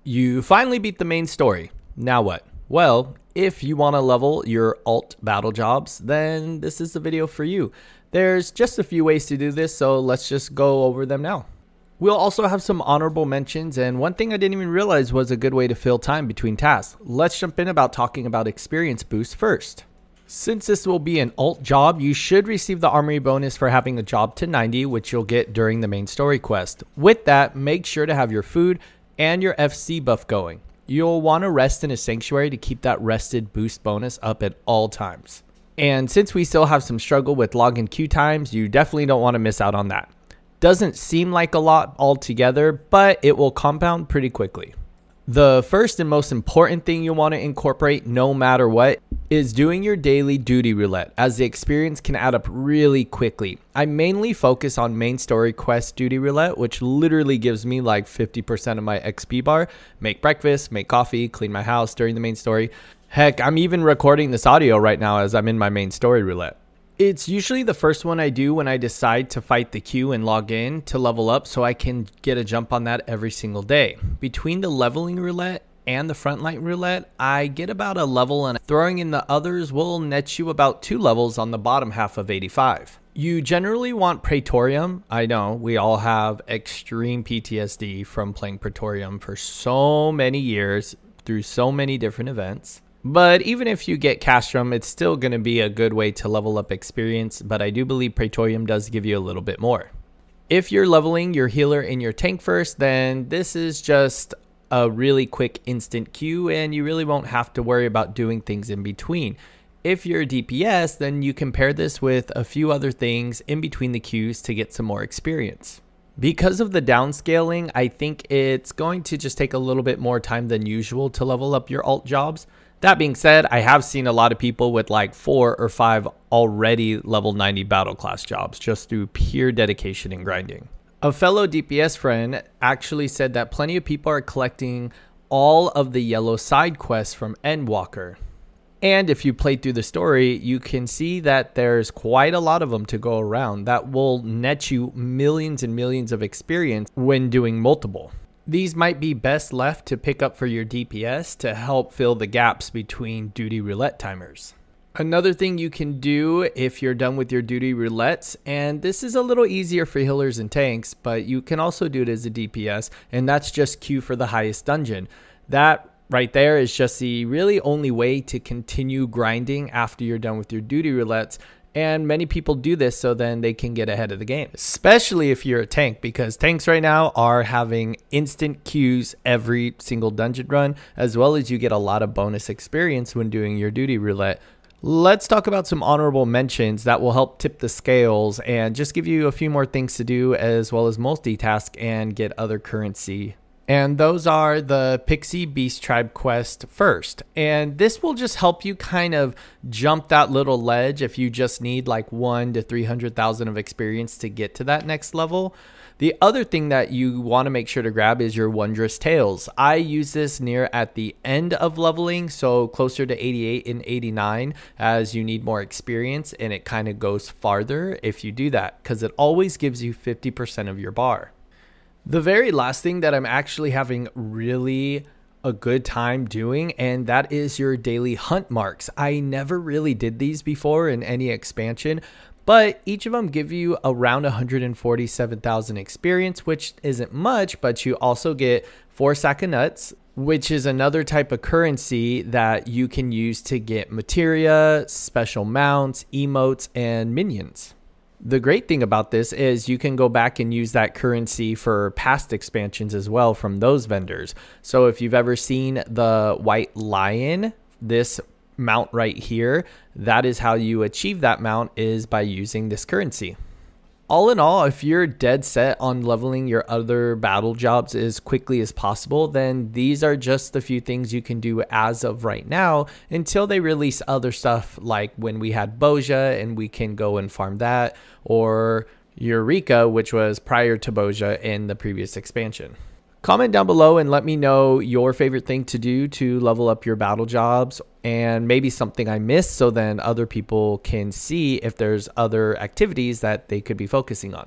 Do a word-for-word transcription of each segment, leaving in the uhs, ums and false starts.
You finally beat the main story. Now what? Well, if you want to level your alt battle jobs, then this is the video for you. There's just a few ways to do this, so let's just go over them now. We'll also have some honorable mentions, and one thing I didn't even realize was a good way to fill time between tasks. Let's jump in about talking about experience boost first. Since this will be an alt job, you should receive the armory bonus for having a job to ninety, which you'll get during the main story quest. With that, make sure to have your food and your F C buff going. You'll want to rest in a sanctuary to keep that rested boost bonus up at all times. And since we still have some struggle with login queue times, you definitely don't want to miss out on that. Doesn't seem like a lot altogether, but it will compound pretty quickly. The first and most important thing you want to incorporate no matter what is doing your daily duty roulette, as the experience can add up really quickly. I mainly focus on main story quest duty roulette, which literally gives me like fifty percent of my X P bar. Make breakfast, make coffee, clean my house during the main story. Heck, I'm even recording this audio right now as I'm in my main story roulette. It's usually the first one I do when I decide to fight the queue and log in to level up, so I can get a jump on that every single day. Between the leveling roulette and the frontlight roulette, I get about a level, and throwing in the others will net you about two levels on the bottom half of eighty-five. You generally want Praetorium. I know we all have extreme P T S D from playing Praetorium for so many years through so many different events. But even if you get Castrum, it's still going to be a good way to level up experience, but I do believe Praetorium does give you a little bit more. If you're leveling your healer and your tank first, then this is just a really quick instant queue, and you really won't have to worry about doing things in between. If you're D P S, then you can pair this with a few other things in between the queues to get some more experience. Because of the downscaling, I think it's going to just take a little bit more time than usual to level up your alt jobs. That being said, I have seen a lot of people with like four or five already level ninety battle class jobs just through pure dedication and grinding. A fellow D P S friend actually said that plenty of people are collecting all of the yellow side quests from Endwalker. And if you play through the story, you can see that there's quite a lot of them to go around that will net you millions and millions of experience when doing multiple. These might be best left to pick up for your D P S to help fill the gaps between duty roulette timers. Another thing you can do if you're done with your duty roulettes, and this is a little easier for healers and tanks, but you can also do it as a D P S, and that's just queue for the highest dungeon. That right there is just the really only way to continue grinding after you're done with your duty roulettes. And many people do this so then they can get ahead of the game, especially if you're a tank, because tanks right now are having instant queues every single dungeon run, as well as you get a lot of bonus experience when doing your duty roulette. Let's talk about some honorable mentions that will help tip the scales and just give you a few more things to do, as well as multitask and get other currency. And those are the Pixie Beast Tribe quest first. And this will just help you kind of jump that little ledge if you just need like one to three hundred thousand of experience to get to that next level. The other thing that you want to make sure to grab is your Wondrous Tales. I use this near at the end of leveling, so closer to eighty-eight and eighty-nine, as you need more experience, and it kind of goes farther if you do that, because it always gives you fifty percent of your bar. The very last thing that I'm actually having really a good time doing, and that is your daily hunt marks. I never really did these before in any expansion, but each of them give you around one hundred forty-seven thousand experience, which isn't much, but you also get four sack of nuts, which is another type of currency that you can use to get materia, special mounts, emotes, and minions. The great thing about this is you can go back and use that currency for past expansions as well from those vendors. So if you've ever seen the White Lion, this mount right here, that is how you achieve that mount, is by using this currency. All in all, if you're dead set on leveling your other battle jobs as quickly as possible, then these are just the few things you can do as of right now until they release other stuff, like when we had Bozja and we can go and farm that, or Eureka, which was prior to Bozja in the previous expansion. Comment down below and let me know your favorite thing to do to level up your battle jobs, and maybe something I missed, so then other people can see if there's other activities that they could be focusing on.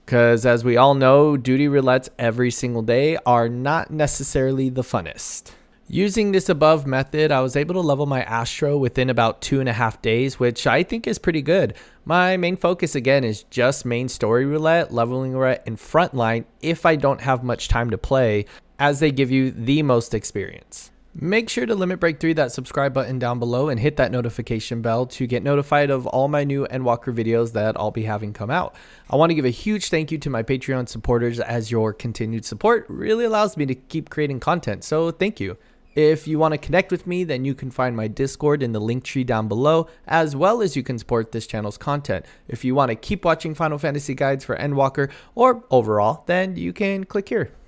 Because as we all know, duty roulettes every single day are not necessarily the funnest. Using this above method, I was able to level my Astro within about two and a half days, which I think is pretty good. My main focus again is just main story roulette, leveling roulette, and frontline if I don't have much time to play, as they give you the most experience. Make sure to limit break three that subscribe button down below and hit that notification bell to get notified of all my new Endwalker videos that I'll be having come out. I want to give a huge thank you to my Patreon supporters, as your continued support really allows me to keep creating content, so thank you. If you want to connect with me, then you can find my Discord in the link tree down below, as well as you can support this channel's content. If you want to keep watching Final Fantasy guides for Endwalker or overall, then you can click here.